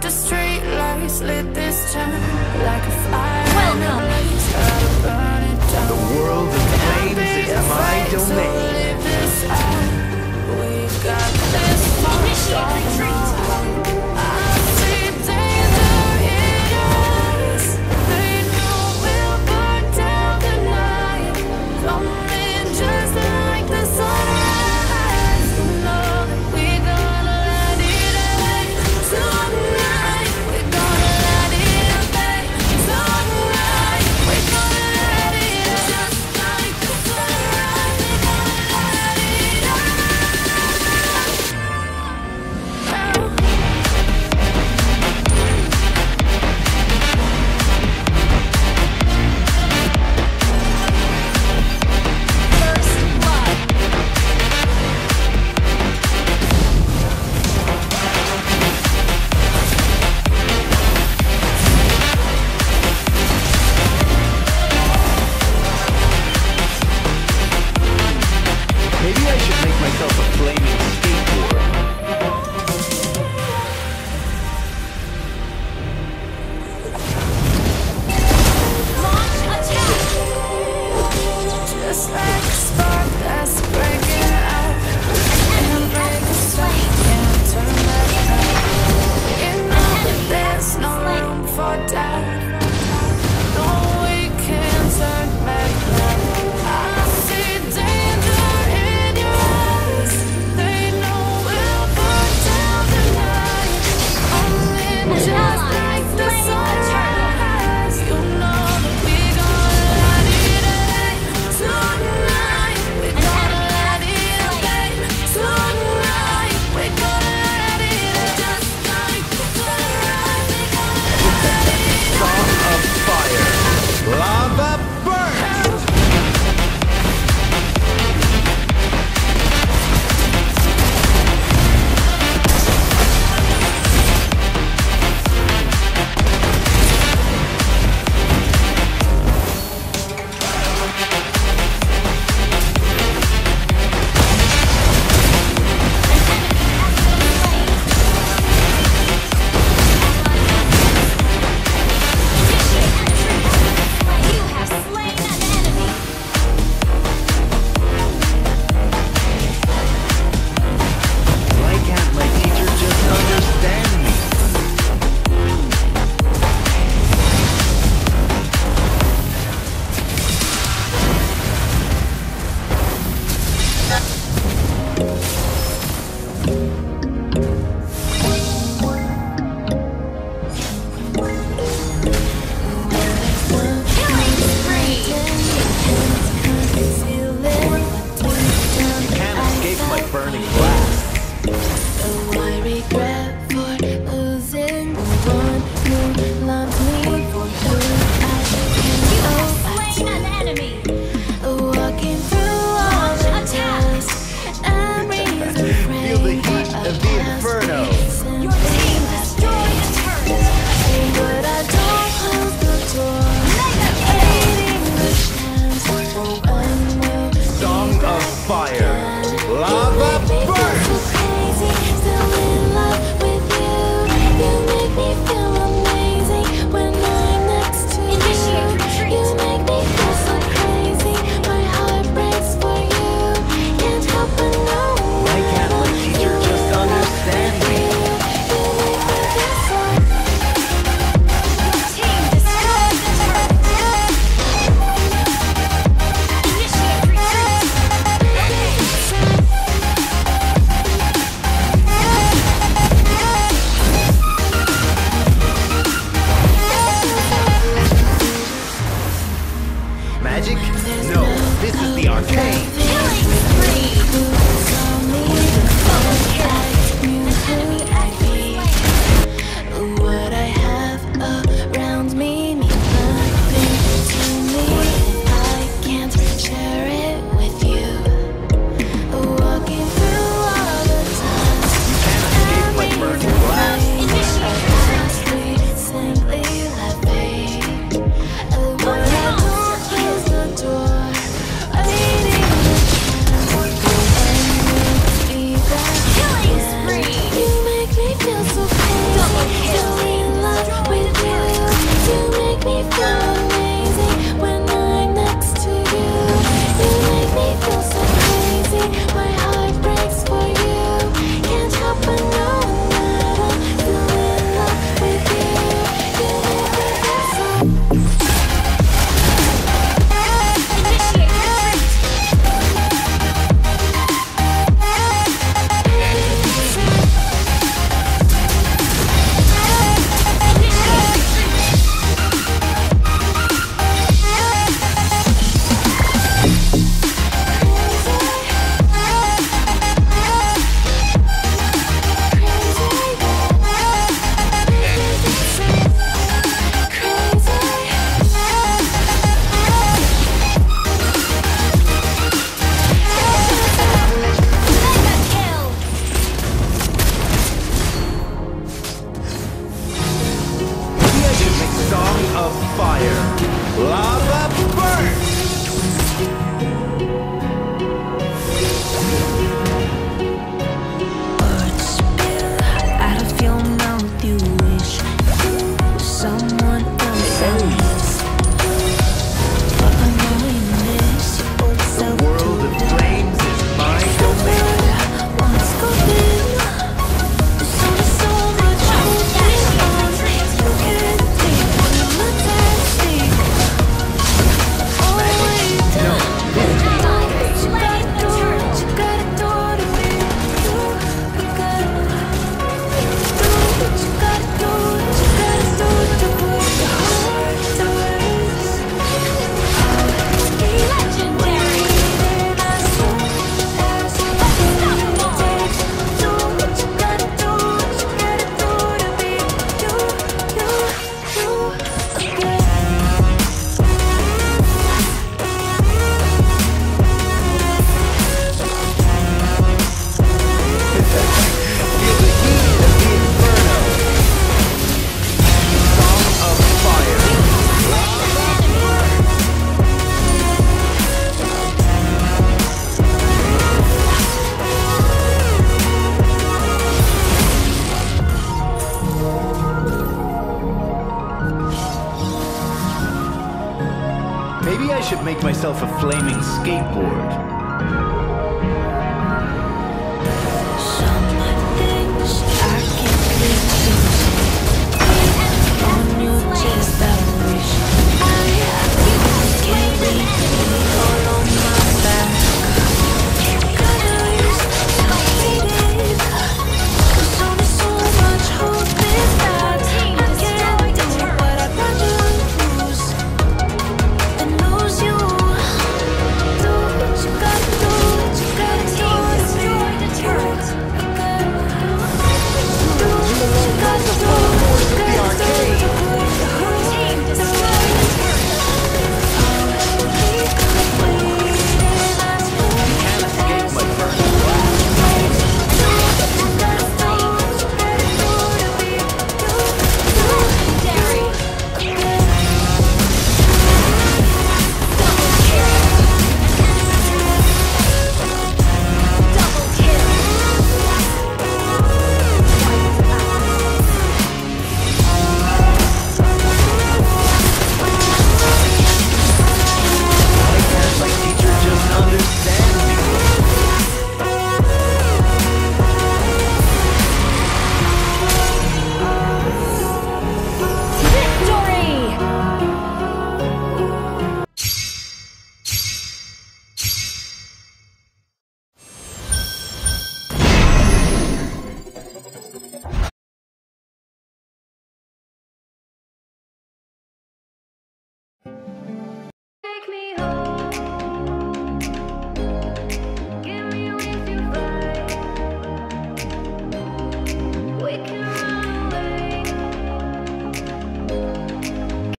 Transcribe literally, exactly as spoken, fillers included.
the street lights lit this town like a fire. Welcome. Burn it down. The world of flames is my domain. We got this far. Initiate retreat. I see danger in us. They know we'll burn down the night. Coming just like the sunrise. You know that we gonna let it away. Tonight we're gonna let it away. Tonight we're gonna let it away. Just like the sunrise, we're gonna let it away. First blood. Maybe I should make myself a flaming skateboard. Launch attack. Just like a spark that's breaking out. Enemy has been slain. Can't turn back now. You know that there's no room for doubt. No, we can't turn back now. I see danger in your eyes. They know we'll burn down the night. Coming just like the sunrise. You know that we gonna let it away. Tonight we're gonna let it away. Tonight we're gonna let it away. Just like the sunrise, we're gonna let it away. Song of fire. Lava burn! You have slain an enemy. Why can't my teacher just understand me? Killing spree. You can't escape my burning blast. I regret for losing the one who loves me, for who I You have can slain an enemy. walking through all the dust and reason Feel the heat of the inferno. Your team destroyed a turret. But I don't close the door. Mega kill. Waiting the chance for one more. Song of fire. Lava burn! So crazy, still in love with you. You make me feel amazing when I'm next to you. Initiate retreat. You make me feel so crazy. My heart breaks for you. Can't help but know. Why can't my teacher just understand me? You make me feel so. Your team destroyed the turret. Initiate retreat. Magic? No, this is the arcade. Killing spree. Double kill. Enemy has been slain. What I have around me means nothing to me. I can't share it with you. Walking through all the time. You can't escape my burning blast. Initiate retreat. Simply levate. What I don't close the door. Waiting the chance. And you'll be back. Killing again. spree. You make myself a flaming skateboard.